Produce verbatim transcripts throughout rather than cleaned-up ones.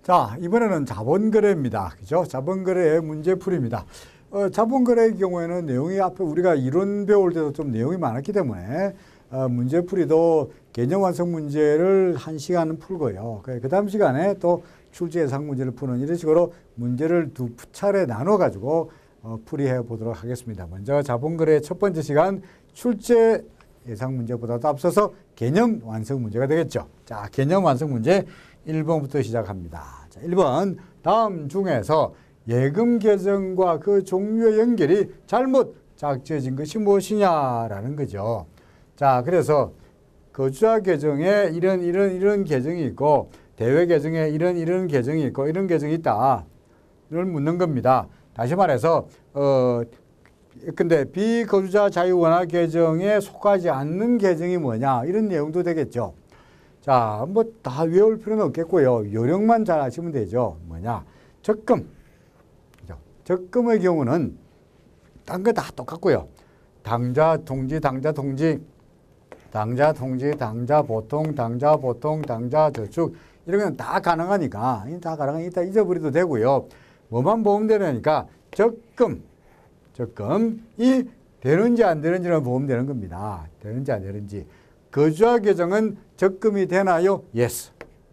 자, 이번에는 자본거래입니다. 그죠? 자본거래의 문제풀이입니다. 어, 자본거래의 경우에는 내용이 앞에 우리가 이론 배울 때도 좀 내용이 많았기 때문에 어, 문제풀이도 개념 완성 문제를 한 시간은 풀고요. 그 다음 시간에 또 출제 예상 문제를 푸는 이런 식으로 문제를 두 차례 나눠 가지고 어, 풀이해 보도록 하겠습니다. 먼저 자본거래의 첫 번째 시간 출제 예상 문제보다도 앞서서 개념 완성 문제가 되겠죠. 자, 개념 완성 문제 일 번부터 시작합니다. 자, 일 번 다음 중에서 예금 계정과 그 종류의 연결이 잘못 작성진 것이 무엇이냐라는 거죠. 자, 그래서 거주자 계정에 이런 이런 이런 계정이 있고 대외 계정에 이런 이런 계정이 있고 이런 계정이 있다를 묻는 겁니다. 다시 말해서 어 근데 비거주자 자유원화 계정에 속하지 않는 계정이 뭐냐 이런 내용도 되겠죠. 자, 뭐 다 외울 필요는 없겠고요. 요령만 잘 아시면 되죠. 뭐냐? 적금. 그죠? 적금의 경우는 딴 거 다 똑같고요. 당좌, 통지, 당좌, 통지, 당좌, 통지, 당좌, 보통, 당좌, 보통, 당좌, 저축 이런 건 다 가능하니까 다 가능하니까 이따 잊어버려도 되고요. 뭐만 보면 되니까 적금, 적금이 되는지 안 되는지를 보면 되는 겁니다. 되는지 안 되는지. 거주자 계정은 적금이 되나요? Yes.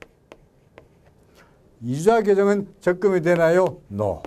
이주자 계정은 적금이 되나요? No.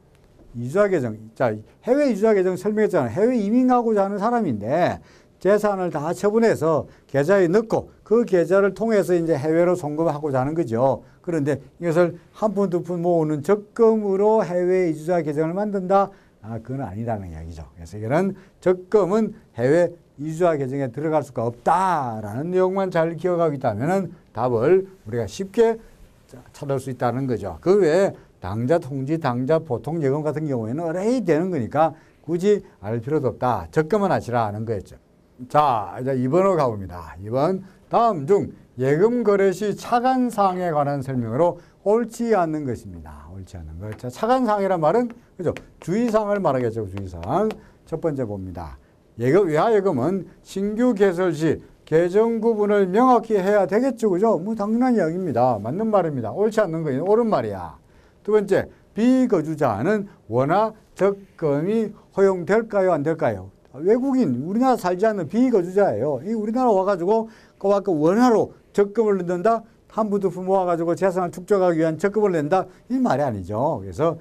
이주자 계정. 자, 해외 이주자 계정 설명했잖아요. 해외 이민하고자 하는 사람인데 재산을 다 처분해서 계좌에 넣고 그 계좌를 통해서 이제 해외로 송금하고자 하는 거죠. 그런데 이것을 한 푼, 두 푼 모으는 적금으로 해외 이주자 계정을 만든다? 아, 그건 아니라는 이야기죠. 그래서 이거는 적금은 해외 이주자 계정에 들어갈 수가 없다라는 내용만 잘 기억하고 있다면 답을 우리가 쉽게 찾을 수 있다는 거죠. 그 외에 당좌, 통지, 당좌, 보통 예금 같은 경우에는 어레이 되는 거니까 굳이 알 필요도 없다. 적금은 아시라는 거였죠. 자, 이제 이 번으로 가봅니다. 이 번 다음 중 예금 거래 시 차관사항에 관한 설명으로 옳지 않는 것입니다. 옳지 않는 것. 자, 차관사항이란 말은 그죠? 주의사항을 말하겠죠. 주의사항. 첫 번째 봅니다. 예금, 외화예금은 신규 개설 시 계정 구분을 명확히 해야 되겠죠. 그죠? 뭐 당연한 이야기입니다. 맞는 말입니다. 옳지 않는 거예요. 옳은 말이야. 두 번째, 비거주자는 원화 적금이 허용될까요? 안 될까요? 외국인, 우리나라 살지 않는 비거주자예요. 이 우리나라 와가지고 그 원화로 적금을 넣는다? 한 푼 두 푼 모아가지고 재산을 축적하기 위한 적금을 낸다? 이 말이 아니죠. 그래서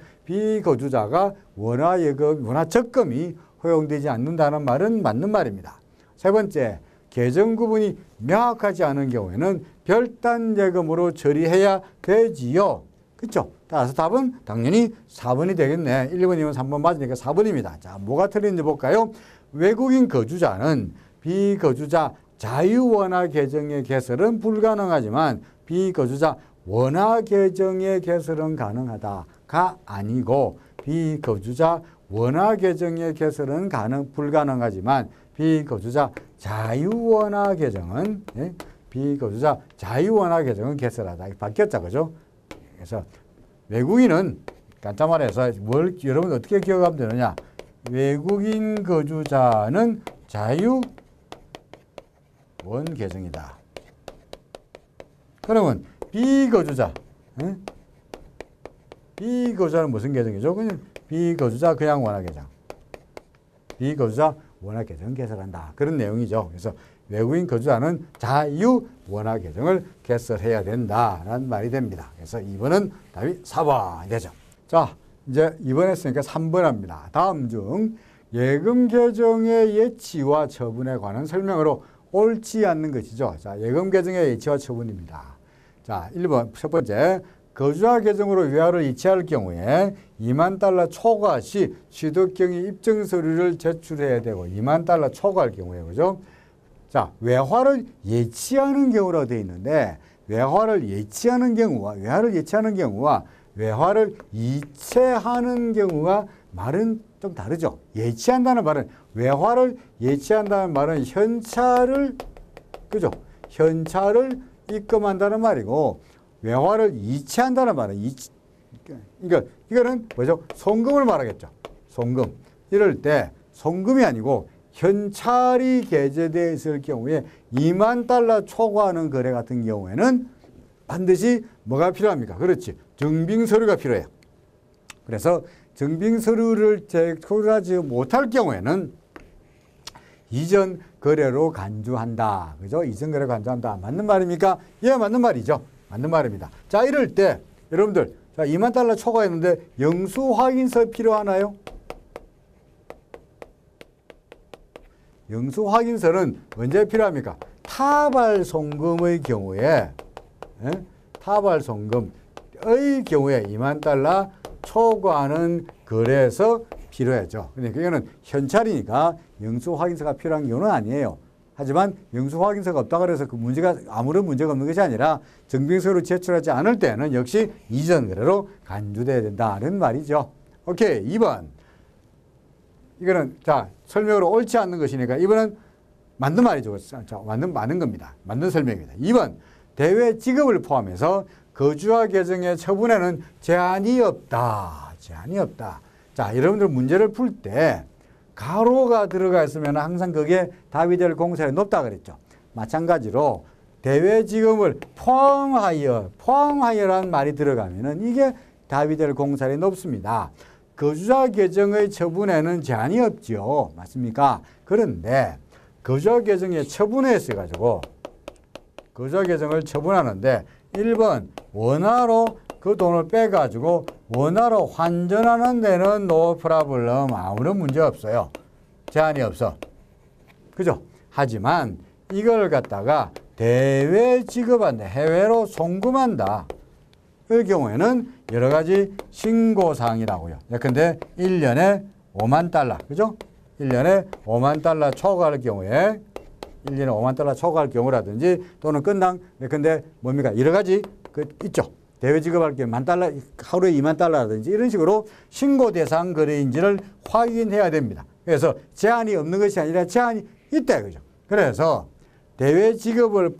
비거주자가 원화예금, 원화 적금이 허용되지 않는다는 말은 맞는 말입니다. 세 번째, 계정 구분이 명확하지 않은 경우에는 별단 예금으로 처리해야 되지요. 그렇죠? 따라서 답은 당연히 사 번이 되겠네. 일 번이면 삼 번 맞으니까 사 번입니다. 자, 뭐가 틀린지 볼까요? 외국인 거주자는 비거주자 자유원화 계정의 개설은 불가능하지만 비거주자 원화 계정의 개설은 가능하다가 아니고 비거주자 원화 계정의 개설은 가능 불가능하지만 비거주자 자유원화 계정은 예? 비거주자 자유원화 계정은 개설하다. 바뀌었죠, 그죠? 그래서 외국인은 간단 말해서 뭘 여러분 어떻게 기억하면 되느냐? 외국인 거주자는 자유원 계정이다. 그러면 비거주자, 예? 비거주자는 무슨 계정이죠? 그냥 비거주자 그냥 원화 계정. 비거주자 원화 계정 개설한다. 그런 내용이죠. 그래서 외국인 거주자는 자유 원화 계정을 개설해야 된다라는 말이 됩니다. 그래서 이 번은 답이 사 번이 되죠. 자, 이제 이 번 했으니까 삼 번 합니다. 다음 중 예금 계정의 예치와 처분에 관한 설명으로 옳지 않는 것이죠. 자, 예금 계정의 예치와 처분입니다. 자, 일 번 첫 번째. 거주자 계정으로 외화를 이체할 경우에 이만 달러 초과 시 취득경위 입증 서류를 제출해야 되고 이만 달러 초과할 경우에 그죠? 자, 외화를 예치하는 경우로 되어 있는데 외화를 예치하는 경우와 외화를 예치하는 경우와 외화를 이체하는 경우가 말은 좀 다르죠. 예치한다는 말은 외화를 예치한다는 말은 현찰을 그죠? 현찰을 입금한다는 말이고 외화를 이체한다는 말은 이, 그러니까 이거는 뭐죠? 송금을 말하겠죠. 송금. 이럴 때 송금이 아니고 현찰이 게재되어 있을 경우에 이만 달러 초과하는 거래 같은 경우에는 반드시 뭐가 필요합니까? 그렇지. 증빙서류가 필요해요. 그래서 증빙서류를 제출하지 못할 경우에는 이전 거래로 간주한다. 그죠? 이전 거래로 간주한다. 맞는 말입니까? 예, 맞는 말이죠. 맞는 말입니다. 자, 이럴 때 여러분들 자, 이만 달러 초과했는데 영수 확인서 필요하나요? 영수 확인서는 언제 필요합니까? 타발 송금의 경우에 예? 타발 송금의 경우에 이만 달러 초과하는 거래에서 필요하죠. 근데 그거는 현찰이니까 영수 확인서가 필요한 경우는 아니에요. 하지만 영수 확인서가 없다고 해서 그 문제가 아무런 문제가 없는 것이 아니라 증빙서를 제출하지 않을 때는 역시 이전 거래로 간주돼야 된다는 말이죠. 오케이. 이 번. 이거는 자, 설명으로 옳지 않는 것이니까 이번은 맞는 말이죠. 자, 맞는 맞는 겁니다. 맞는 설명입니다. 이 번. 대외 지급을 포함해서 거주화 계정의 처분에는 제한이 없다. 제한이 없다. 자, 여러분들 문제를 풀 때 가로가 들어가 있으면 항상 그게 답이 될 공산이 높다 그랬죠. 마찬가지로 대외 지급을 포함하여, 포함하여라는 말이 들어가면은 이게 답이 될 공산이 높습니다. 거주자 계정의 처분에는 제한이 없죠. 맞습니까? 그런데 거주자 계정의 처분에 있어가지고 거주자 계정을 처분하는데 일 번 원화로 그 돈을 빼가지고 원화로 환전하는 데는 노 프라블럼 아무런 문제 없어요. 제한이 없어. 그죠? 하지만 이걸 갖다가 대외 지급한다. 해외로 송금한다. 그 경우에는 여러 가지 신고사항이라고요. 예컨대 일 년에 오만 달러. 그죠? 일 년에 오만 달러 초과할 경우에 일 년에 오만 달러 초과할 경우라든지 또는 끝당 예컨대 뭡니까? 여러 가지 그 있죠. 대외 지급할 게 만 달러, 하루에 이만 달러라든지 이런 식으로 신고 대상 거래인지를 확인해야 됩니다. 그래서 제한이 없는 것이 아니라 제한이 있다. 그죠? 그래서 대외 지급을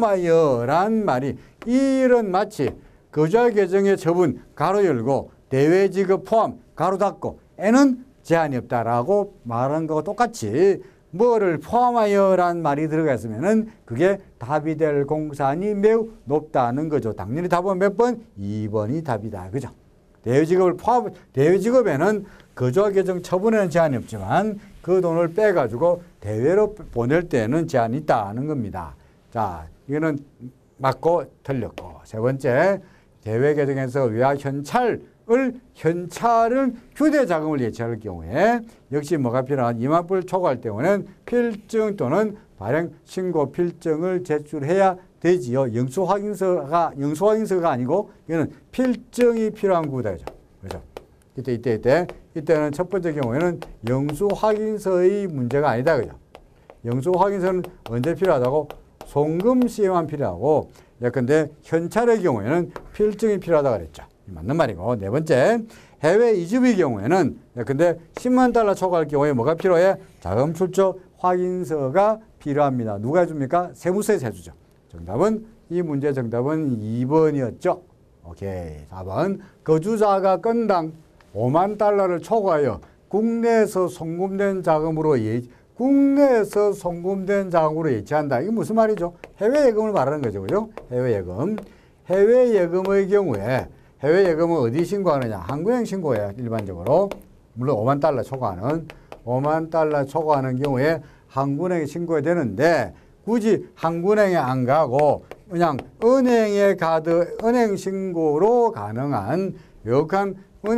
포함하여란 말이 이런 마치 거주자 계정의 처분 가로 열고 대외 지급 포함 가로 닫고 에는 제한이 없다라고 말한 거와 똑같이 뭐를 포함하여란 말이 들어가 있으면은 그게 답이 될 공산이 매우 높다는 거죠. 당연히 답은 몇 번? 이 번이 답이다. 그죠? 대외지급을 포함, 대외지급에는 거주자 계정 처분에는 제한이 없지만 그 돈을 빼가지고 대외로 보낼 때는 제한이 있다는 겁니다. 자, 이거는 맞고 틀렸고. 세 번째, 대외 계정에서 외화 현찰 을 현찰은 휴대자금을 예치할 경우에 역시 뭐가 필요한 이만 불 초과할 경우는 필증 또는 발행 신고 필증을 제출해야 되지요. 영수 확인서가 영수 확인서가 아니고 이거는 필증이 필요한 구다죠. 그렇죠? 이때 이때 이때 이때는 첫 번째 경우에는 영수 확인서의 문제가 아니다. 그죠? 영수 확인서는 언제 필요하다고? 송금 시에만 필요하고 예컨대 현찰의 경우에는 필증이 필요하다 그랬죠. 맞는 말이고. 네 번째, 해외 이주의 경우에는 근데 십만 달러 초과할 경우에 뭐가 필요해? 자금 출처 확인서가 필요합니다. 누가 해줍니까? 세무서에서 해주죠. 정답은 이 문제 정답은 이 번이었죠. 오케이. 사 번, 거주자가 건당 오만 달러를 초과하여 국내에서 송금된 자금으로 예, 국내에서 송금된 자금으로 예치한다. 이게 무슨 말이죠? 해외 예금을 말하는 거죠. 그죠? 해외 예금. 해외 예금의 경우에 해외 예금은 어디 신고하느냐? 한국은행 신고해요. 일반적으로. 물론 오만 달러 초과하는 오만 달러 초과하는 경우에 한국은행에 신고해야 되는데 굳이 한국은행에 안 가고 그냥 은행에 가도 은행 신고로 가능한 여간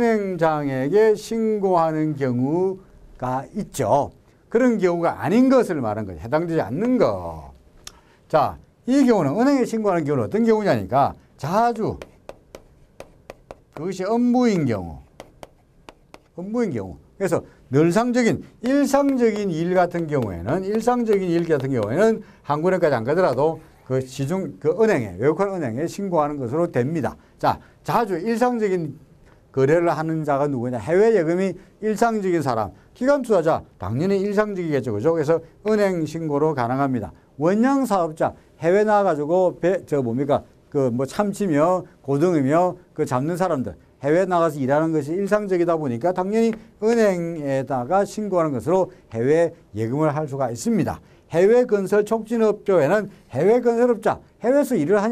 은행장에게 신고하는 경우가 있죠. 그런 경우가 아닌 것을 말한 거죠. 해당되지 않는 거. 자, 이 경우는 은행에 신고하는 경우는 어떤 경우냐니까 자주 그것이 업무인 경우, 업무인 경우. 그래서 늘상적인, 일상적인 일 같은 경우에는, 일상적인 일 같은 경우에는 한국은행까지 안 가더라도 그 시중, 그 은행에, 외국한 은행에 신고하는 것으로 됩니다. 자, 자주 일상적인 거래를 하는 자가 누구냐? 해외 예금이 일상적인 사람, 기관 투자자, 당연히 일상적이겠죠. 그죠? 그래서 은행 신고로 가능합니다. 원양 사업자, 해외 나가가지고 배, 저 뭡니까? 그 뭐 참치며 고등이며 그 잡는 사람들 해외 나가서 일하는 것이 일상적이다 보니까 당연히 은행에다가 신고하는 것으로 해외 예금을 할 수가 있습니다. 해외 건설 촉진업조에는 해외 건설업자 해외에서 일을 하니까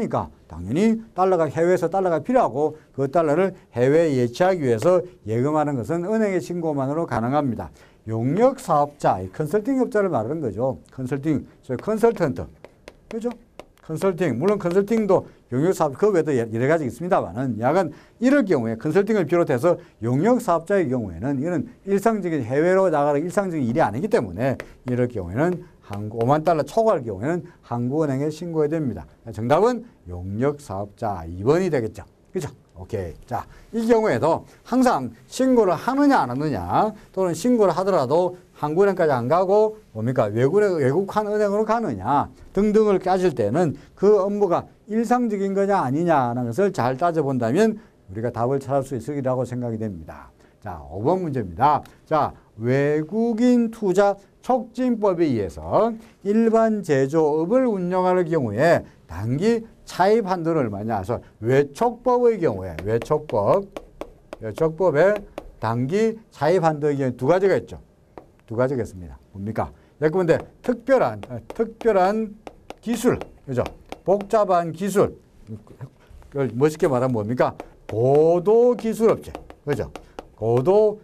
당연히 달러가 해외에서 달러가 필요하고 그 달러를 해외에 예치하기 위해서 예금하는 것은 은행의 신고만으로 가능합니다. 용역 사업자, 컨설팅 업자를 말하는 거죠. 컨설팅, 컨설턴트. 그죠? 컨설팅, 물론 컨설팅도 용역사업, 그 외에도 여러 가지 있습니다만은, 약간 이럴 경우에 컨설팅을 비롯해서 용역사업자의 경우에는 이런 일상적인 해외로 나가는 일상적인 일이 아니기 때문에 이럴 경우에는 한국, 오만 달러 초과할 경우에는 한국은행에 신고해야 됩니다. 정답은 용역사업자 이 번이 되겠죠. 그죠? 오케이. 자, 이 경우에도 항상 신고를 하느냐 안 하느냐, 또는 신고를 하더라도 한국은행까지 안 가고 뭡니까 외국에 외국한 은행으로 가느냐 등등을 따질 때는 그 업무가 일상적인 거냐 아니냐라는 것을 잘 따져본다면 우리가 답을 찾을 수 있으리라고 생각이 됩니다. 자, 오 번 문제입니다. 자, 외국인 투자 촉진법에 의해서 일반 제조업을 운영하는 경우에 단기 차입 한도는 얼마냐? 그래서 외촉법의 경우에 외촉법, 외촉법에 단기 차입 한도의 경우에 두 가지가 있죠. 두 가지가 있습니다. 뭡니까? 예컨대 특별한 특별한 기술, 그죠? 복잡한 기술, 멋있게 말하면 뭡니까? 고도 기술업체, 그죠? 고도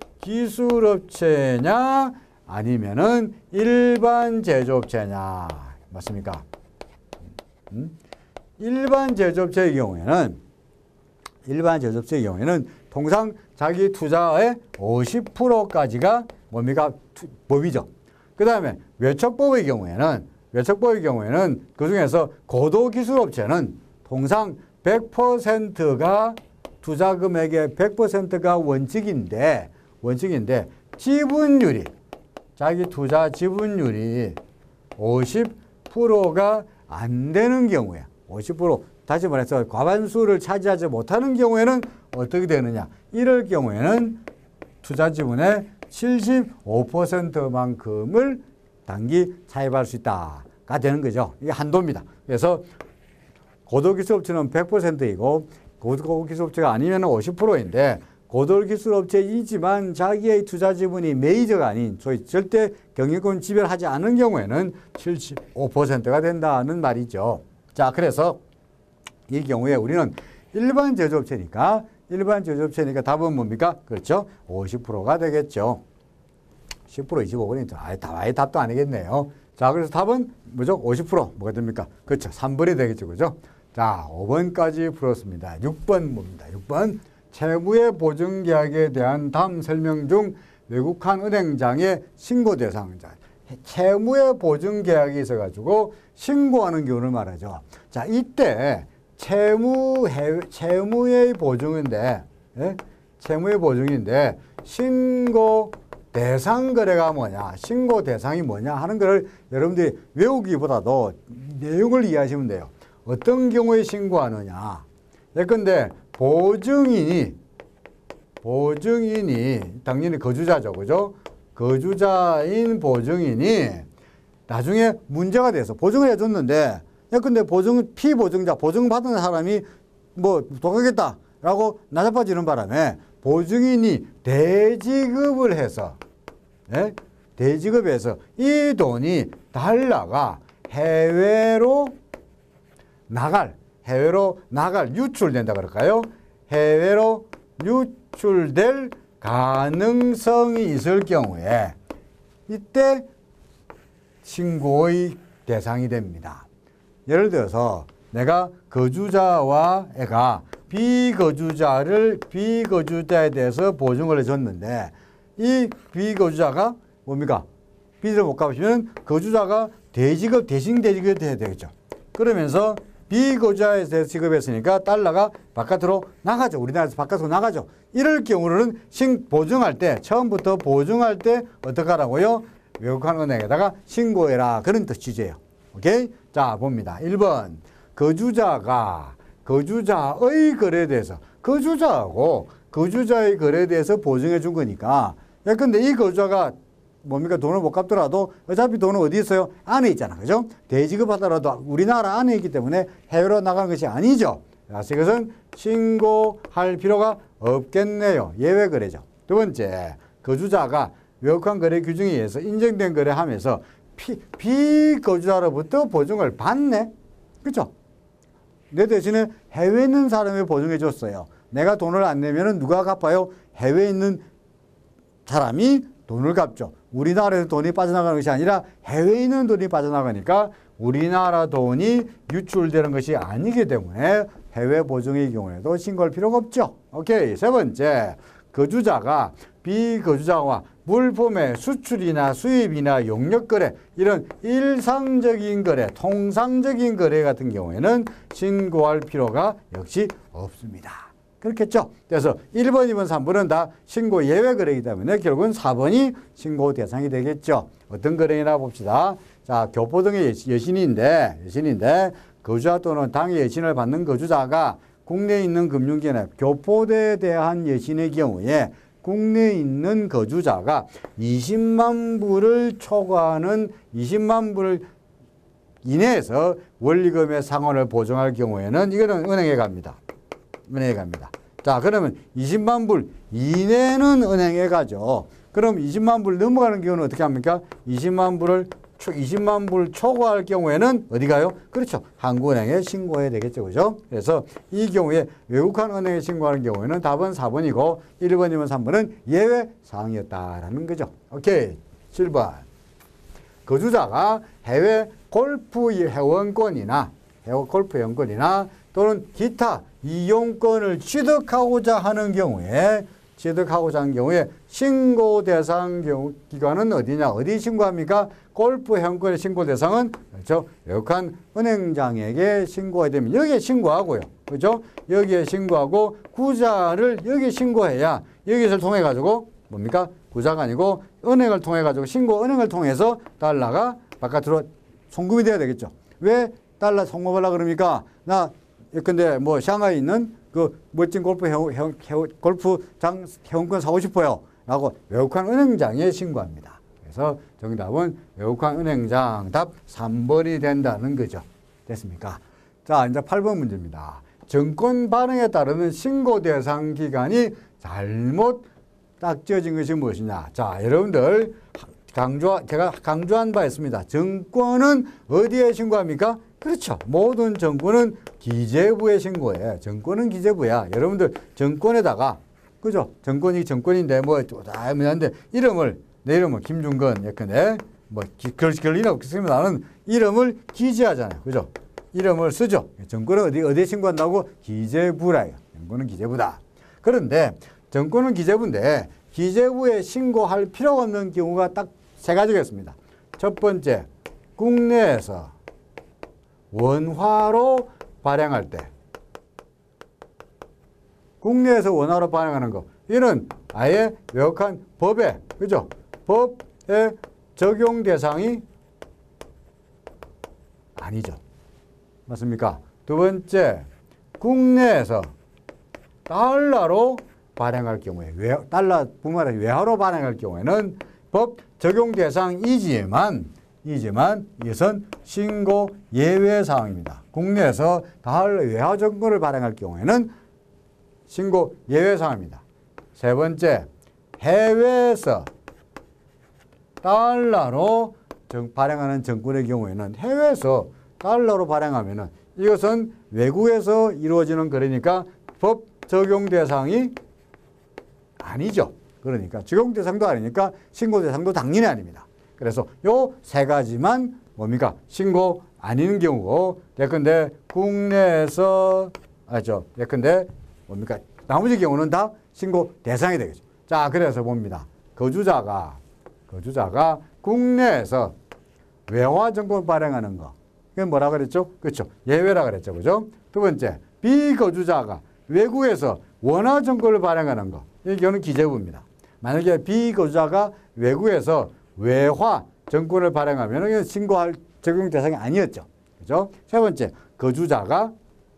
기술업체냐 아니면은 일반 제조업체냐, 맞습니까? 음? 일반 제조업체의 경우에는 일반 제조업체의 경우에는 통상 자기 투자의 오십 퍼센트까지가 뭡니까? 투, 법이죠. 그 다음에 외척법의 경우에는 외척법의 경우에는 그 중에서 고도 기술업체는 통상 백 퍼센트가 투자 금액의 백 퍼센트가 원칙인데 원칙인데 지분율이 자기 투자 지분율이 오십 퍼센트가 안 되는 경우에 오십 퍼센트 다시 말해서 과반수를 차지하지 못하는 경우에는 어떻게 되느냐? 이럴 경우에는 투자 지분의 칠십오 퍼센트만큼을 단기 차입할 수 있다가 되는 거죠. 이게 한도입니다. 그래서 고도기술업체는 백 퍼센트이고 고도기술업체가 아니면 오십 퍼센트인데 고도기술업체이지만 자기의 투자 지분이 메이저가 아닌 소위 절대 경영권 지배하지 않은 경우에는 칠십오 퍼센트가 된다는 말이죠. 자, 그래서 이 경우에 우리는 일반 제조업체니까 일반 제조업체니까 답은 뭡니까? 그렇죠. 오십 퍼센트가 되겠죠. 십 퍼센트, 이십오 퍼센트. 아예, 아예 답도 아니겠네요. 자, 그래서 답은 뭐죠? 오십 퍼센트. 뭐가 됩니까? 그렇죠. 삼 번이 되겠죠. 그죠? 자, 오 번까지 풀었습니다. 육 번 뭡니다. 육 번. 채무의 보증계약에 대한 다음 설명 중 외국한 은행장의 신고 대상자. 채무의 보증계약이 있어가지고 신고하는 경우를 말하죠. 자, 이때 채무, 해외, 채무의 보증인데, 예? 채무의 보증인데, 신고 대상 거래가 뭐냐, 신고 대상이 뭐냐 하는 것을 여러분들이 외우기보다도 내용을 이해하시면 돼요. 어떤 경우에 신고하느냐. 예컨대 보증인이, 보증인이, 당연히 거주자죠. 그죠? 거주자인 보증인이 나중에 문제가 돼서 보증을 해줬는데, 근데 보증, 피보증자, 보증받은 사람이 뭐 독하겠다라고 나자빠지는 바람에 보증인이 대지급을 해서, 예? 대지급해서 이 돈이 달러가 해외로 나갈, 해외로 나갈, 유출된다 그럴까요? 해외로 유출될 가능성이 있을 경우에 이때 신고의 대상이 됩니다. 예를 들어서 내가 거주자와 애가 비거주자를 비거주자에 대해서 보증을 해줬는데 이 비거주자가 뭡니까? 빚을 못 갚으면 거주자가 대지급 대신 대지급이 돼야 되겠죠. 그러면서 비거주자에 대해서 지급했으니까 달러가 바깥으로 나가죠. 우리나라에서 바깥으로 나가죠. 이럴 경우는 신 보증할 때 처음부터 보증할 때 어떻게 하라고요? 외국한 은행에다가 신고해라. 그런 뜻 취지예요. 오케이? 자, 봅니다. 일 번. 거주자가 거주자의 거래에 대해서 거주자하고 거주자의 거래에 대해서 보증해 준 거니까 예컨대 이 거주자가 뭡니까? 돈을 못 갚더라도 어차피 돈은 어디 있어요? 안에 있잖아. 그죠? 대지급하더라도 우리나라 안에 있기 때문에 해외로 나가는 것이 아니죠. 그래서 이것은 신고할 필요가 없겠네요. 예외 거래죠. 두 번째, 거주자가 외국한 거래 규정에 의해서 인정된 거래하면서 피, 비거주자로부터 보증을 받네. 그죠? 내 대신에 해외에 있는 사람이 보증해 줬어요. 내가 돈을 안 내면 누가 갚아요? 해외에 있는 사람이 돈을 갚죠. 우리나라에서 돈이 빠져나가는 것이 아니라 해외에 있는 돈이 빠져나가니까 우리나라 돈이 유출되는 것이 아니기 때문에 해외 보증의 경우에도 신고할 필요가 없죠. 오케이. 세 번째, 거주자가 비거주자와 물품의 수출이나 수입이나 용역 거래, 이런 일상적인 거래, 통상적인 거래 같은 경우에는 신고할 필요가 역시 없습니다. 그렇겠죠? 그래서 일 번, 이 번, 삼 번은 다 신고 예외 거래이기 때문에 결국은 사 번이 신고 대상이 되겠죠. 어떤 거래이나 봅시다. 자, 교포 등의 여신인데, 여신인데, 거주자 또는 당의 여신을 받는 거주자가 국내에 있는 금융기관에 교포대에 대한 여신의 경우에 국내에 있는 거주자가 이십만 불을 초과하는 이십만 불 이내에서 원리금의 상환을 보증할 경우에는 이거는 은행에 갑니다. 은행에 갑니다. 자, 그러면 이십만 불 이내는 은행에 가죠. 그럼 이십만 불 넘어가는 경우는 어떻게 합니까? 이십만 불을 이십만 불 초과할 경우에는 어디 가요? 그렇죠. 한국은행에 신고해야 되겠죠. 그죠? 그래서 이 경우에 외국한 은행에 신고하는 경우에는 답은 사 번이고 일 번, 이 번, 삼 번은 예외 사항이었다라는 거죠. 오케이. 칠 번. 거주자가 해외 골프 회원권이나 해외 골프 회원권이나 또는 기타 이용권을 취득하고자 하는 경우에 취득하고자 하는 경우에 신고 대상 경우 기관은 어디냐? 어디 신고합니까? 골프 회원권의 신고 대상은 그렇죠. 외국한 은행장에게 신고해야 되면 여기에 신고하고요. 그렇죠? 여기에 신고하고 구자를 여기에 신고해야 여기를 통해 가지고 뭡니까? 구자가 아니고 은행을 통해 가지고 신고 은행을 통해서 달러가 바깥으로 송금이 돼야 되겠죠. 왜 달러 송금하려고 그럽니까? 나 근데 뭐 샹하이에 있는 그 멋진 골프 회원, 회원, 회원, 골프장 회원권 사고 싶어요. 라고 외국한 은행장에 신고합니다. 그래서 정답은 외국한 은행장 답 삼 번이 된다는 거죠. 됐습니까? 자, 이제 팔 번 문제입니다. 정권 발행에 따르는 신고 대상 기간이 잘못 딱 지어진 것이 무엇이냐. 자, 여러분들 강조, 제가 강조한 바 있습니다. 정권은 어디에 신고합니까? 그렇죠. 모든 정권은 기재부에 신고해. 정권은 기재부야. 여러분들 정권에다가 그죠? 정권이 정권인데 뭐 다음인데 이름을 내 이름은 김중건 예컨대 뭐 그럴 그럴 일 없겠습니다. 나는 이름을 기재하잖아요. 그죠? 이름을 쓰죠. 정권은 어디 어디에 신고한다고? 기재부라요. 정권은 기재부다. 그런데 정권은 기재부인데 기재부에 신고할 필요가 없는 경우가 딱 세 가지가 있습니다. 첫 번째, 국내에서 원화로 발행할 때. 국내에서 원화로 발행하는 거. 이는 아예 외국한 법에, 그죠? 법에 적용 대상이 아니죠. 맞습니까? 두 번째, 국내에서 달러로 발행할 경우에, 외, 달러뿐만 아니라 외화로 발행할 경우에는 법 적용 대상이지만, 이지만 이것은 신고 예외 사항입니다. 국내에서 달러 외화 정권을 발행할 경우에는 신고 예외 사항입니다. 세 번째, 해외에서 달러로 정, 발행하는 정권의 경우에는 해외에서 달러로 발행하면은 이것은 외국에서 이루어지는 거래니까 법 적용 대상이 아니죠. 그러니까 적용 대상도 아니니까 신고 대상도 당연히 아닙니다. 그래서 요 세 가지만 뭡니까? 신고 아닌 경우고, 예컨대 국내에서, 아죠. 예컨대 뭡니까? 나머지 경우는 다 신고 대상이 되겠죠. 자, 그래서 봅니다. 거주자가, 거주자가 국내에서 외화 정권 발행하는 거. 그게 뭐라 그랬죠? 그렇죠. 예외라 그랬죠. 그죠? 두 번째, 비거주자가 외국에서 원화 정권을 발행하는 거. 이 경우는 기재부입니다. 만약에 비거주자가 외국에서 외화 정권을 발행하면 신고할 적용 대상이 아니었죠. 그죠? 세 번째, 거주자가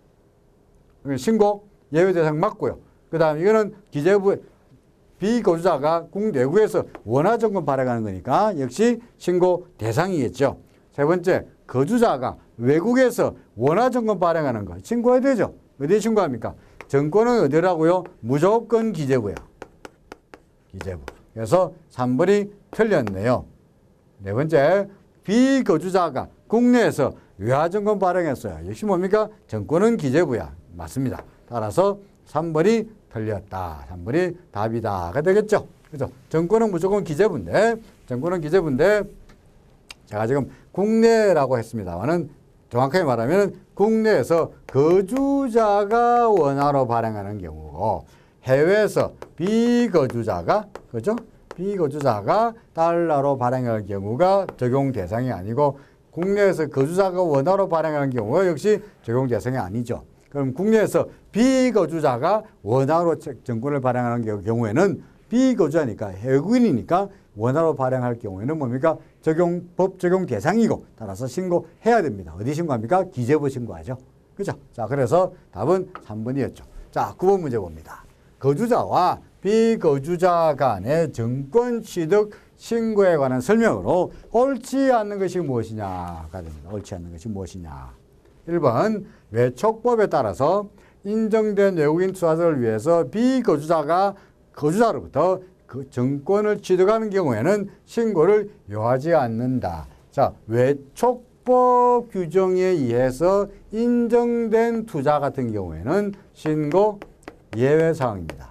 신고 예외 대상 맞고요. 그 다음 이거는 기재부 비거주자가 국내외국에서 원화 정권 발행하는 거니까 역시 신고 대상이겠죠. 세 번째, 거주자가 외국에서 원화 정권 발행하는 거 신고해야 되죠. 어디에 신고합니까? 정권은 어디라고요? 무조건 기재부야. 기재부. 그래서 삼 번이 틀렸네요. 네 번째, 비거주자가 국내에서 외화증권 발행했어요. 역시 뭡니까? 정권은 기재부야. 맞습니다. 따라서 삼 번이 틀렸다. 삼 번이 답이다가 되겠죠. 그죠? 정권은 무조건 기재부인데, 정권은 기재부인데, 제가 지금 국내라고 했습니다만은 정확하게 말하면 국내에서 거주자가 원화로 발행하는 경우고, 해외에서 비거주자가, 그죠? 비거주자가 달러로 발행할 경우가 적용 대상이 아니고, 국내에서 거주자가 원화로 발행하는 경우가 역시 적용 대상이 아니죠. 그럼 국내에서 비거주자가 원화로 정권을 발행하는 경우에는 비거주자니까 외국인이니까 원화로 발행할 경우에는 뭡니까? 적용, 법 적용 대상이고 따라서 신고해야 됩니다. 어디 신고합니까? 기재부 신고하죠. 그죠? 자, 그래서 답은 삼 번이었죠. 자, 구 번 문제 봅니다. 거주자와 비거주자 간의 정권 취득 신고에 관한 설명으로 옳지 않는 것이 무엇이냐가 됩니다. 옳지 않는 것이 무엇이냐. 일 번 외촉법에 따라서 인정된 외국인 투자자를 위해서 비거주자가 거주자로부터 그 정권을 취득하는 경우에는 신고를 요하지 않는다. 자, 외촉법 규정에 의해서 인정된 투자 같은 경우에는 신고 예외사항입니다.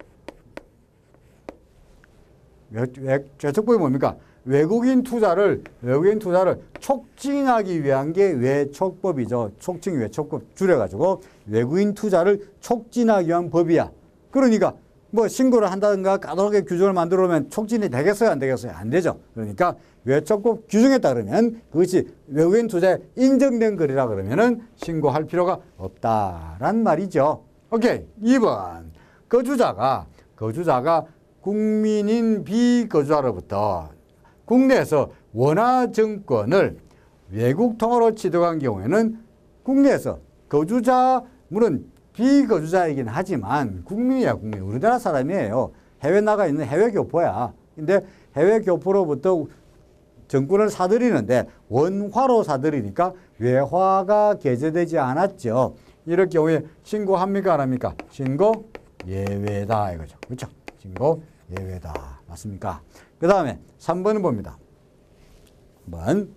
외촉법이 뭡니까? 외국인 투자를, 외국인 투자를 촉진하기 위한 게 외촉법이죠. 촉진 외촉법 줄여가지고 외국인 투자를 촉진하기 위한 법이야. 그러니까 뭐 신고를 한다든가 까다롭게 규정을 만들어 놓으면 촉진이 되겠어요? 안 되겠어요? 안 되죠. 그러니까 외촉법 규정에 따르면 그것이 외국인 투자에 인정된 거리라 그러면은 신고할 필요가 없다란 말이죠. 오케이. 이 번. 거주자가, 거주자가 국민인 비거주자로부터 국내에서 원화 정권을 외국 통화로 취득한 경우에는 국내에서 거주자, 물론 비거주자이긴 하지만 국민이야, 국민. 우리나라 사람이에요. 해외 나가 있는 해외 교포야. 근데 해외 교포로부터 정권을 사들이는데 원화로 사들이니까 외화가 계제되지 않았죠. 이럴 경우에 신고합니까? 안 합니까? 신고 예외다 이거죠. 그렇죠? 신고 예외다. 맞습니까? 그 다음에 삼 번은 봅니다. 한번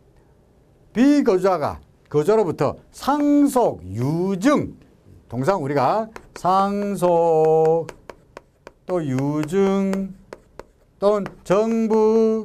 비거주자가 거주자로부터 상속, 유증, 통상 우리가 상속 또 유증 또는 정부,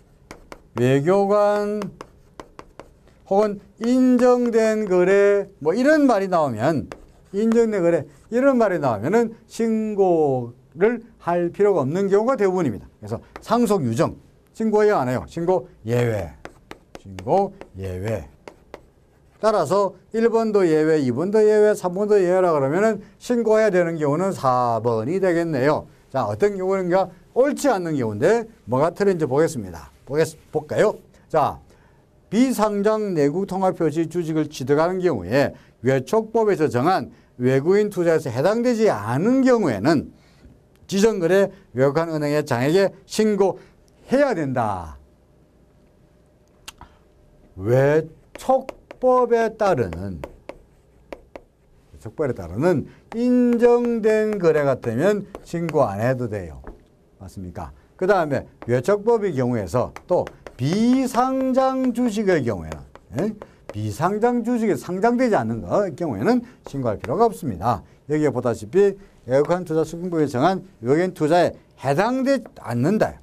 외교관 혹은 인정된 거래 뭐 이런 말이 나오면 인정된 거래 이런 말이 나오면은 신고를 할 필요가 없는 경우가 대부분입니다. 그래서 상속 유증 신고해야 안 해요. 신고 예외. 신고 예외. 따라서 일 번도 예외, 이 번도 예외, 삼 번도 예외라 그러면은 신고해야 되는 경우는 사 번이 되겠네요. 자, 어떤 경우인가 옳지 않는 경우인데 뭐가 틀린지 보겠습니다. 보겠, 볼까요? 자, 비상장 내국 통화 표시 주식을 취득하는 경우에 외촉법에서 정한 외국인 투자에서 해당되지 않은 경우에는 지정거래 외국한 은행의 장에게 신고해야 된다. 외촉법에 따르는 외촉법에 따르는 인정된 거래 같으면 신고 안 해도 돼요. 맞습니까? 그 다음에 외촉법의 경우에서 또 비상장 주식의 경우에는 예? 비상장 주식이 상장되지 않는 것 경우에는 신고할 필요가 없습니다. 여기에 보다시피 외국한 투자 수익법에 정한 외국인 투자에 해당되지 않는다.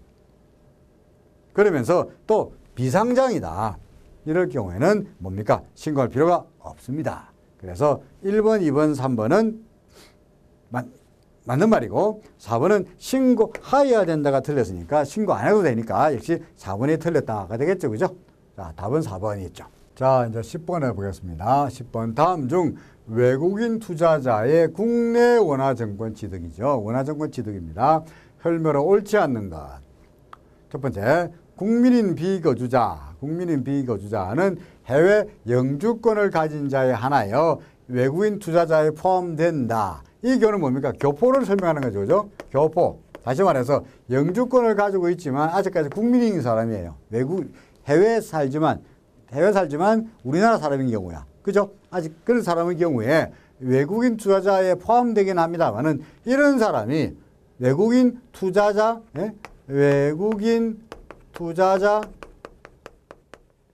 그러면서 또 비상장이다. 이럴 경우에는 뭡니까? 신고할 필요가 없습니다. 그래서 일 번, 이 번, 삼 번은 맞, 맞는 말이고 사 번은 신고하여야 된다가 틀렸으니까 신고 안 해도 되니까 역시 사 번이 틀렸다가 되겠죠. 그죠? 자, 답은 사 번이 있죠. 자, 이제 십 번 해보겠습니다. 십 번 다음 중 외국인 투자자의 국내 원화정권 취득이죠. 원화정권 취득입니다. 혈묘로 옳지 않는 것. 첫 번째, 국민인 비거주자. 국민인 비거주자는 해외 영주권을 가진 자의 하나여 외국인 투자자에 포함된다. 이 경우는 뭡니까? 교포를 설명하는 거죠. 그죠? 교포. 다시 말해서 영주권을 가지고 있지만 아직까지 국민인 사람이에요. 외국, 해외에 살지만, 해외에 살지만 우리나라 사람인 경우야. 그죠? 아직 그런 사람의 경우에 외국인 투자자에 포함되긴 합니다만은 이런 사람이 외국인 투자자, 예? 외국인 투자자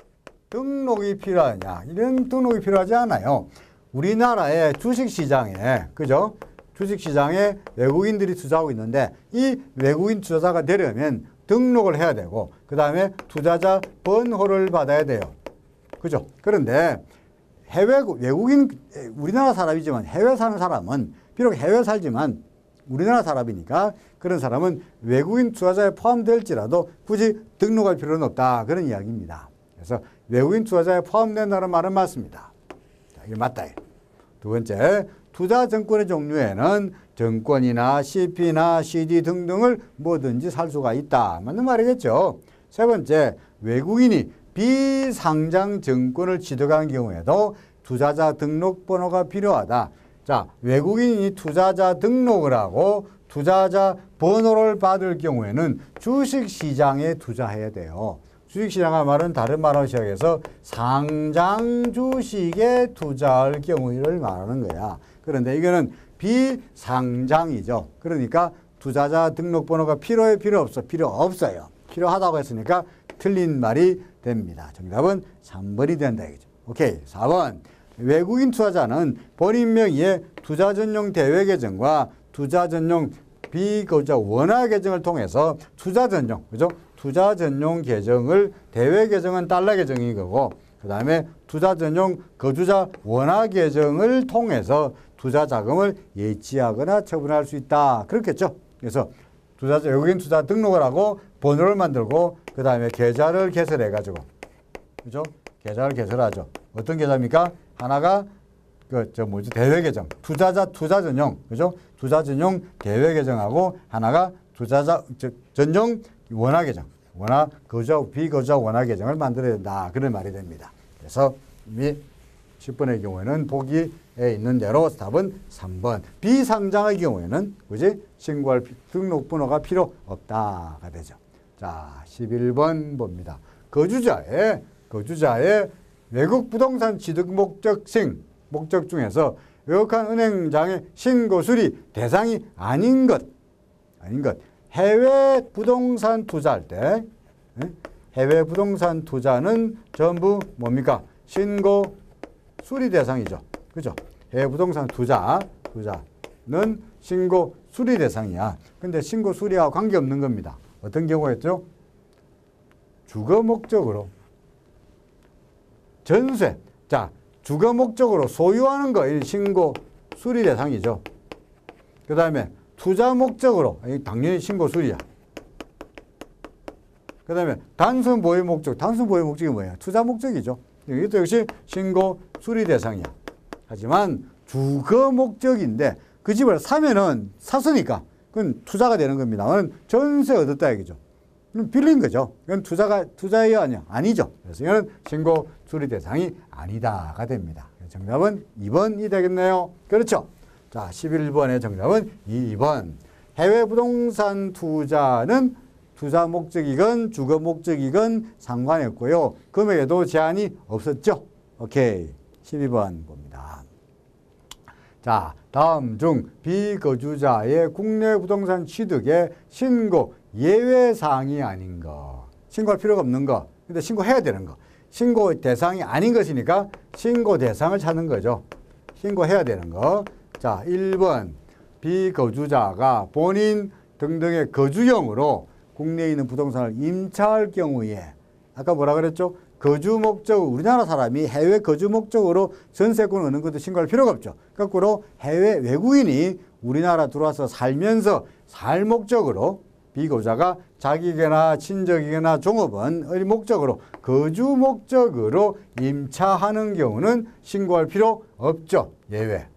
등록이 필요하냐? 이런 등록이 필요하지 않아요. 우리나라의 주식시장에, 그죠? 주식시장에 외국인들이 투자하고 있는데 이 외국인 투자자가 되려면 등록을 해야 되고 그 다음에 투자자 번호를 받아야 돼요. 그죠? 그런데 해외, 외국인, 우리나라 사람이지만 해외 사는 사람은 비록 해외 살지만 우리나라 사람이니까 그런 사람은 외국인 투자자에 포함될지라도 굳이 등록할 필요는 없다. 그런 이야기입니다. 그래서 외국인 투자자에 포함된다는 말은 맞습니다. 자, 이게 맞다. 두 번째, 투자증권의 종류에는 증권이나 씨피나 씨디 등등을 뭐든지 살 수가 있다. 맞는 말이겠죠. 세 번째, 외국인이 비상장 증권을 취득한 경우에도 투자자 등록번호가 필요하다. 자, 외국인이 투자자 등록을 하고 투자자 번호를 받을 경우에는 주식시장에 투자해야 돼요. 주식시장의 말은 다른 말로 시작해서 상장 주식에 투자할 경우를 말하는 거야. 그런데 이거는 비상장이죠. 그러니까 투자자 등록번호가 필요해, 필요 없어? 필요 없어요. 필요하다고 했으니까 틀린 말이 됩니다. 정답은 삼 번이 된다. 이거죠. 오케이. 사 번. 외국인 투자자는 본인 명의의 투자 전용 대외 계정과 투자 전용 비거주자 원화 계정을 통해서 투자 전용, 그죠? 투자 전용 계정을 대외 계정은 달러 계정인 거고 그 다음에 투자 전용 거주자 원화 계정을 통해서 투자 자금을 예치하거나 처분할 수 있다. 그렇겠죠? 그래서 투자자, 외국인 투자 등록을 하고 번호를 만들고 그 다음에 계좌를 개설해 가지고 그죠? 계좌를 개설하죠. 어떤 계좌입니까? 하나가 그 저 뭐지 대외 계정, 투자자 투자 전용, 그죠? 투자 전용 대외 계정하고 하나가 투자자 저, 전용 원화 계정, 원화 거주자 비거주자 원화 계정을 만들어야 된다. 그런 말이 됩니다. 그래서 이미 십 번의 경우에는 보기에 있는 대로 답은 삼 번. 비상장의 경우에는 그지 신고할 등록번호가 필요 없다가 되죠. 자, 십일 번 봅니다. 거주자의 거주자의 외국 부동산 취득 목적생 목적 중에서 외국한 은행장의 신고 수리 대상이 아닌 것, 아닌 것. 해외 부동산 투자할 때 해외 부동산 투자는 전부 뭡니까? 신고 수리 대상이죠. 그죠? 해외 부동산 투자, 투자는 신고 수리 대상이야. 근데 신고 수리와 관계없는 겁니다. 어떤 경우였죠? 주거 목적으로 전세. 자, 주거 목적으로 소유하는 거 신고 수리 대상이죠. 그 다음에 투자 목적으로 당연히 신고 수리야. 그 다음에 단순 보유 목적. 단순 보유 목적이 뭐야? 투자 목적이죠. 이것도 역시 신고 수리 대상이야. 하지만 주거 목적인데 그 집을 사면은 샀으니까 그건 투자가 되는 겁니다. 그건 전세 얻었다 얘기죠. 빌린 거죠. 이건 투자가 투자예요, 아니야? 아니죠. 그래서 이건 신고 수리 대상이 아니다가 됩니다. 정답은 이 번이 되겠네요. 그렇죠. 자, 십일 번의 정답은 이 번. 해외 부동산 투자는 투자 목적이건 주거 목적이건 상관이 없고요. 금액에도 제한이 없었죠. 오케이. 십이 번 봅니다. 자, 다음 중 비거주자의 국내 부동산 취득에 신고 예외사항이 아닌 거. 신고할 필요가 없는 거. 근데 신고해야 되는 거. 신고 대상이 아닌 것이니까 신고 대상을 찾는 거죠. 신고해야 되는 거. 자, 일 번. 비거주자가 본인 등등의 거주용으로 국내에 있는 부동산을 임차할 경우에 아까 뭐라 그랬죠? 거주 목적, 우리나라 사람이 해외 거주 목적으로 전세권을 얻는 것도 신고할 필요가 없죠. 거꾸로 해외 외국인이 우리나라 들어와서 살면서 살 목적으로 비거주자가 자기거나 친족이거나 종업원의 목적으로 거주 목적으로 임차하는 경우는 신고할 필요 없죠. 예외.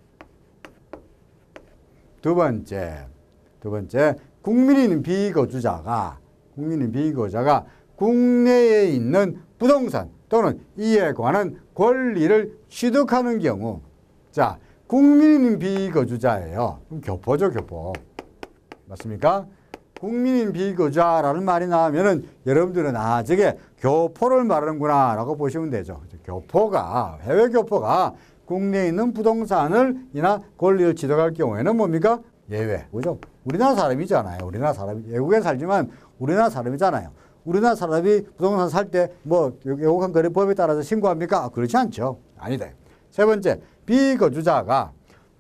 두 번째, 두 번째, 국민인 비거주자가 국민인 비거주자가 국내에 있는 부동산 또는 이에 관한 권리를 취득하는 경우, 자, 국민인 비거주자예요. 그럼 교포죠, 교포. 맞습니까? 국민인 비거주자라는 말이 나오면은 여러분들은 아, 저게 교포를 말하는구나 라고 보시면 되죠. 교포가, 해외 교포가 국내에 있는 부동산을 이나 권리를 취득할 경우에는 뭡니까? 예외. 그죠? 우리나라 사람이잖아요. 우리나라 사람이, 외국에 살지만 우리나라 사람이잖아요. 우리나라 사람이 부동산 살 때 뭐 외국한 거래법에 따라서 신고합니까? 그렇지 않죠. 아니다. 세 번째, 비거주자가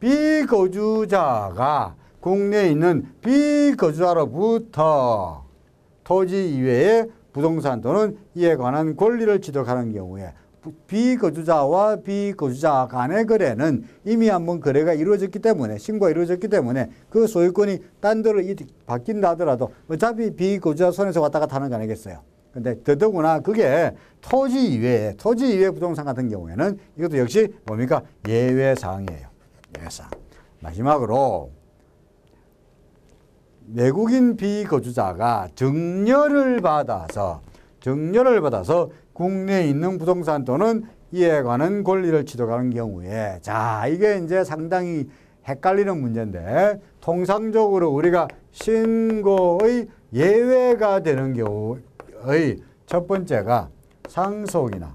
비거주자가 국내에 있는 비거주자로부터 토지 이외의 부동산 또는 이에 관한 권리를 취득하는 경우에 비거주자와 비거주자 간의 거래는 이미 한번 거래가 이루어졌기 때문에 신고가 이루어졌기 때문에 그 소유권이 딴 데로 바뀐다 하더라도 어차피 비거주자 손에서 왔다 갔다 하는 거 아니겠어요. 근데 더더구나 그게 토지 이외에 토지 이외 부동산 같은 경우에는 이것도 역시 뭡니까? 예외사항이에요. 예외사항. 마지막으로 외국인 비거주자가 증여를 받아서 증여를 받아서 국내에 있는 부동산 또는 이에 관한 권리를 취득하는 경우에 자 이게 이제 상당히 헷갈리는 문제인데 통상적으로 우리가 신고의 예외가 되는 경우의 첫 번째가 상속이나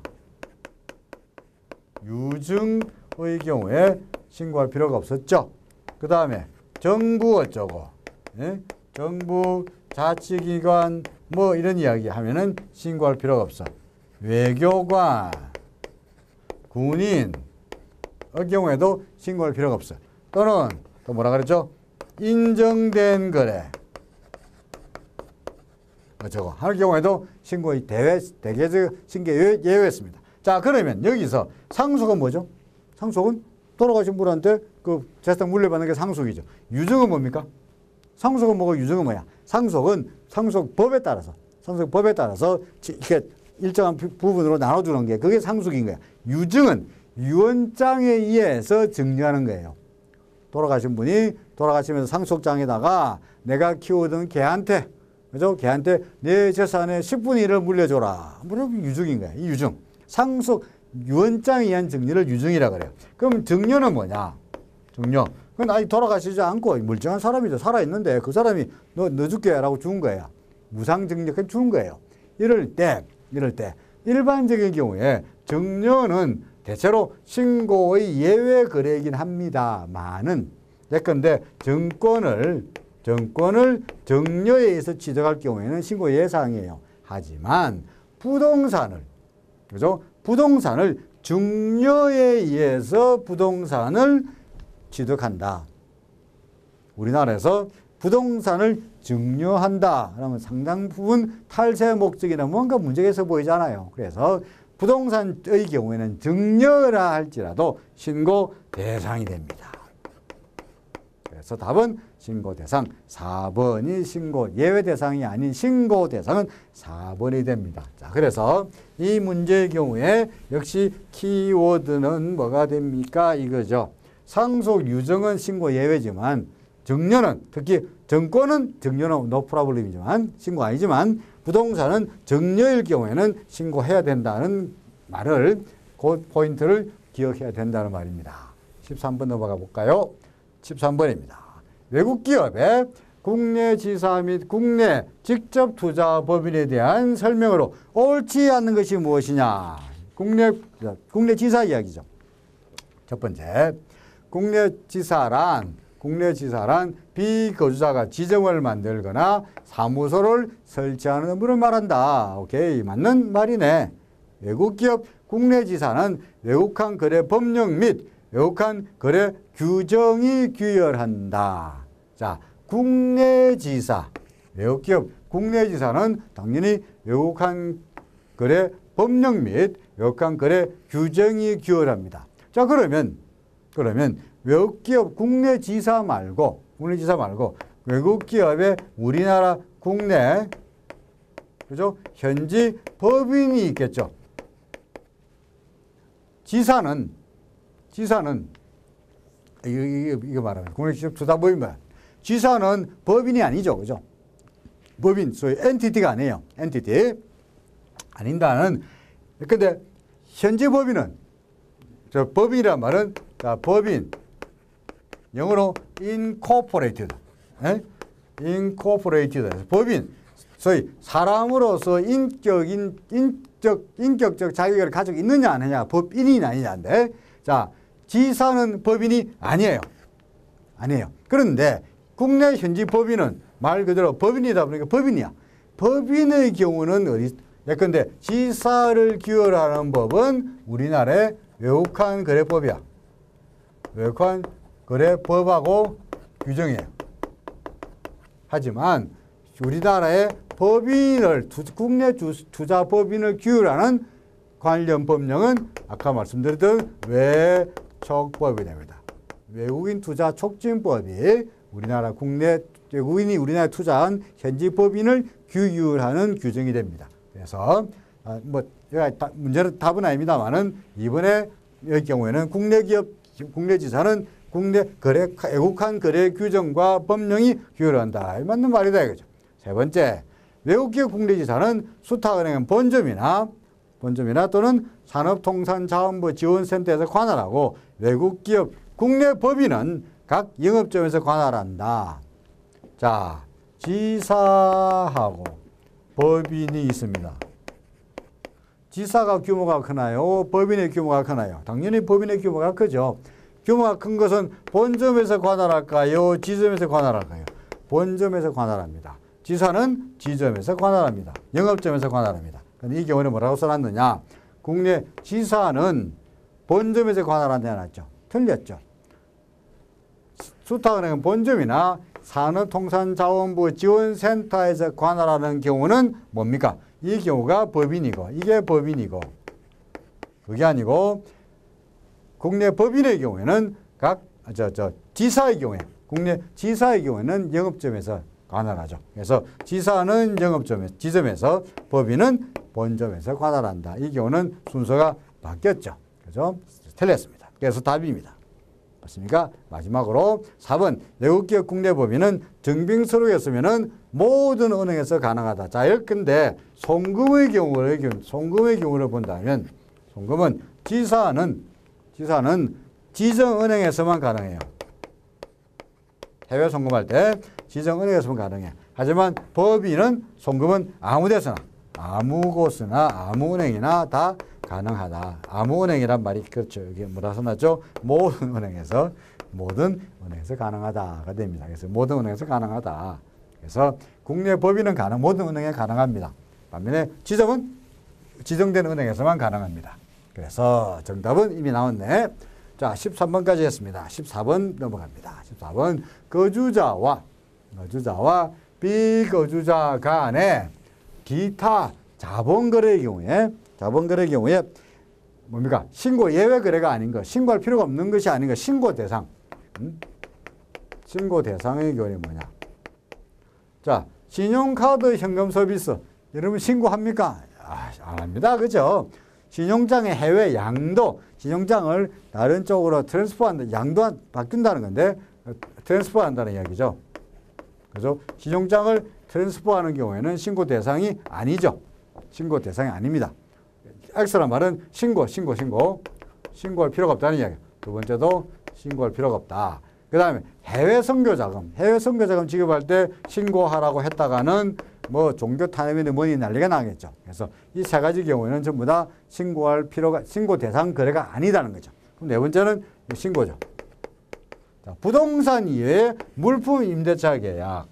유증의 경우에 신고할 필요가 없었죠. 그 다음에 정부 어쩌고 예? 정부 자치기관 뭐 이런 이야기 하면은 신고할 필요가 없어. 외교관, 군인의 경우에도 신고할 필요가 없어. 또는 또 뭐라 그랬죠? 인정된 거래 어쩌고 할 경우에도 신고의 대외 대개적 신고 예외였습니다. 자 그러면 여기서 상속은 뭐죠? 상속은 돌아가신 분한테 그 재산 물려받는 게 상속이죠. 유증은 뭡니까? 상속은 뭐고 유증은 뭐야? 상속은 상속법에 따라서 상속법에 따라서 이렇게 일정한 부분으로 나눠주는 게 그게 상속인 거야. 유증은 유언장에 의해서 증여하는 거예요. 돌아가신 분이 돌아가시면서 상속장에다가 내가 키우던 개한테 그죠? 개한테 내 재산의 십분의 일을 물려줘라. 물론 유증인 거야. 이 유증. 상속 유언장에 의한 증여를 유증이라고 그래요. 그럼 증여는 뭐냐? 증여. 그건 아직 돌아가시지 않고 멀쩡한 사람이죠. 살아있는데 그 사람이 너, 너 줄게 라고 준 거야. 무상증여권 준 거예요. 이럴 때, 이럴 때 일반적인 경우에 증여는 대체로 신고의 예외 거래이긴 합니다만은 예컨대 증권을 증권을 증여에 의해서 취득할 경우에는 신고 예사항이에요. 하지만 부동산을 그죠? 부동산을 증여에 의해서 부동산을 취득한다. 우리나라에서 부동산을 증여한다. 그러면 상당 부분 탈세 목적이나 뭔가 문제가 있어 보이잖아요. 그래서 부동산의 경우에는 증여라 할지라도 신고 대상이 됩니다. 그래서 답은 신고 대상 사 번이 신고 예외 대상이 아닌 신고 대상은 사 번이 됩니다. 자, 그래서 이 문제의 경우에 역시 키워드는 뭐가 됩니까? 이거죠. 상속 유증은 신고 예외지만 증여는 특히 증권은 증여는 노 프로블렘이지만 신고 아니지만 부동산은 증여일 경우에는 신고해야 된다는 말을 그 포인트를 기억해야 된다는 말입니다. 십삼 번 넘어가 볼까요? 십삼 번입니다. 외국 기업의 국내 지사 및 국내 직접 투자 법인에 대한 설명으로 옳지 않는 것이 무엇이냐? 국내 국내 지사 이야기죠. 첫 번째, 국내 지사란 국내 지사란 비거주자가 지점을 만들거나 사무소를 설치하는 의무를 말한다. 오케이, 맞는 말이네. 외국 기업 국내 지사는 외국한 거래 법령 및 외국한 거래 규정이 규율한다. 자, 국내 지사, 외국 기업 국내 지사는 당연히 외국한 거래 법령 및 외국한 거래 규정이 규율합니다. 자, 그러면 그러면 외국 기업 국내 지사 말고 국내 지사 말고 외국 기업의 우리나라 국내 그죠? 현지 법인이 있겠죠. 지사는 지사는 이거, 이거, 이거 말하면 국내 지사 투자 법인 뭐야? 지사는 법인이 아니죠, 그죠? 법인 소위 엔티티가 아니에요. 엔티티 아닌다는. 근데 현지 법인은 저 법인이란 말은 자 법인 영어로 incorporated, 에? incorporated 법인 소위 사람으로서 인격인 인적 인격적 자격을 가지고 있느냐 아니냐 법인이 아니냐인데 자 지사는 법인이 아니에요, 아니에요. 그런데 국내 현지 법인은 말 그대로 법인이다 보니까 법인이야. 법인의 경우는 어디, 예컨대 지사를 규율하는 법은 우리나라의 외국한 거래법이야. 외국한 거래법하고 규정이에요. 하지만 우리나라의 법인을, 국내 투자법인을 규율하는 관련 법령은 아까 말씀드렸던 외척법이 됩니다. 외국인 투자 촉진법이 우리나라 국내 외국인이 우리나라에 투자한 현지 법인을 규율하는 규정이 됩니다. 그래서 뭐 문제는 답은 아닙니다만은 이번에 이 경우에는 국내 기업 국내 지사는 국내 거래 외국한 거래 규정과 법령이 규율한다. 맞는 말이다 이거죠. 세 번째, 외국 기업 국내 지사는 수탁은행 본점이나 본점이나 또는 산업통상자원부 지원센터에서 관할하고 외국 기업 국내 법인은 각 영업점에서 관할한다. 자, 지사하고 법인이 있습니다. 지사가 규모가 크나요? 법인의 규모가 크나요? 당연히 법인의 규모가 크죠. 규모가 큰 것은 본점에서 관할할까요? 지점에서 관할할까요? 본점에서 관할합니다. 지사는 지점에서 관할합니다. 영업점에서 관할합니다. 근데 이 경우는 뭐라고 써놨느냐? 국내 지사는 본점에서 관할한다 해놨죠. 틀렸죠. 수탁은행은 본점이나 산업통상자원부 지원센터에서 관할하는 경우는 뭡니까? 이 경우가 법인이고 이게 법인이고 그게 아니고 국내 법인의 경우에는 각 저 저 지사의 경우에 국내 지사의 경우에는 영업점에서 관할하죠. 그래서 지사는 영업점에 지점에서 법인은 본점에서 관할한다. 이 경우는 순서가 바뀌었죠. 그죠? 틀렸습니다. 그래서 답입니다. 맞습니까? 마지막으로 사 번 외국기업 국내 법인은 증빙서류였으면은 모든 은행에서 가능하다. 자, 이렇게 송금의 경우를 송금의 경우를 본다면 송금은 지사는 지사는 지정은행에서만 가능해요. 해외 송금할 때 지정은행에서만 가능해. 하지만 법인은 송금은 아무 데서나 아무 곳이나 아무 은행이나 다 가능하다. 아무 은행이란 말이 그렇죠. 이게 뭐라 써놨죠? 모든 은행에서 모든 은행에서 가능하다가 됩니다. 그래서 모든 은행에서 가능하다. 그래서 국내 법인은 가능, 모든 은행에 가능합니다. 반면에 지점은 지정된 은행에서만 가능합니다. 그래서 정답은 이미 나왔네. 자, 십삼 번까지 했습니다. 십사 번 넘어갑니다. 십사 번 거주자와 거주자와 비거주자 간의 기타 자본거래의 경우에 자본거래의 경우에 뭡니까? 신고 예외 거래가 아닌 것, 신고할 필요가 없는 것이 아닌 것, 신고 대상. 음? 신고 대상의 경우는 뭐냐? 자, 신용카드 현금 서비스. 여러분 신고합니까? 아, 안 합니다. 그죠? 신용장의 해외 양도, 신용장을 다른 쪽으로 트랜스퍼한다, 양도 바뀐다는 건데, 트랜스퍼한다는 이야기죠. 그래서 신용장을 트랜스퍼하는 경우에는 신고 대상이 아니죠. 신고 대상이 아닙니다. X란 말은 신고, 신고, 신고. 신고할 필요가 없다는 이야기예요. 두 번째도 신고할 필요가 없다. 그 다음에 해외 선교자금. 해외 선교자금 지급할 때 신고하라고 했다가는 뭐 종교 탄압이나 뭐니 난리가 나겠죠. 그래서 이 세 가지 경우에는 전부 다 신고할 필요가, 신고 대상 거래가 아니다는 거죠. 그럼 네 번째는 신고죠. 자, 부동산 이외에 물품 임대차 계약.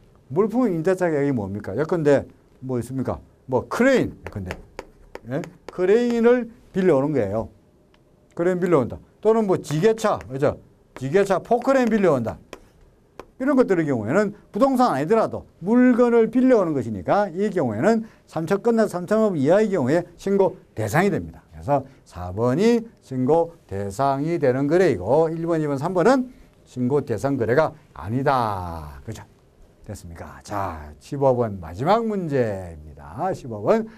물품 임대차 계약이 뭡니까? 예컨대 뭐 있습니까? 뭐 크레인. 예컨대. 예? 크레인을 빌려오는 거예요. 크레인 빌려온다. 또는 뭐 지게차. 그죠? 지게차 포크레인 빌려온다. 이런 것들의 경우에는 부동산 아니더라도 물건을 빌려오는 것이니까 이 경우에는 삼천 끝나서 삼천억 이하의 경우에 신고 대상이 됩니다. 그래서 사 번이 신고 대상이 되는 거래이고 일 번, 이 번, 삼 번은 신고 대상 거래가 아니다. 그죠? 됐습니까? 자, 십오 번 마지막 문제입니다. 십오 번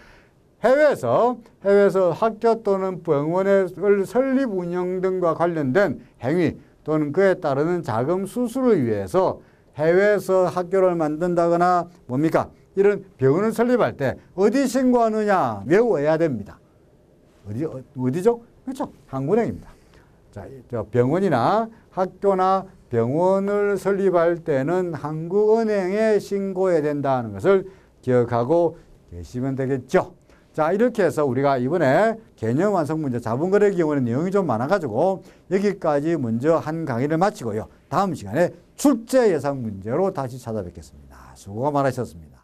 해외에서 해외에서 학교 또는 병원을 설립 운영 등과 관련된 행위 또는 그에 따르는 자금 수수를 위해서 해외에서 학교를 만든다거나 뭡니까? 이런 병원을 설립할 때 어디 신고하느냐 외워야 됩니다. 어디, 어디죠? 그렇죠. 한국은행입니다. 자, 병원이나 학교나 병원을 설립할 때는 한국은행에 신고해야 된다는 것을 기억하고 계시면 되겠죠. 자, 이렇게 해서 우리가 이번에 개념 완성 문제, 자본거래 경우에는 내용이 좀 많아가지고 여기까지 먼저 한 강의를 마치고요. 다음 시간에 출제 예상 문제로 다시 찾아뵙겠습니다. 수고가 많으셨습니다.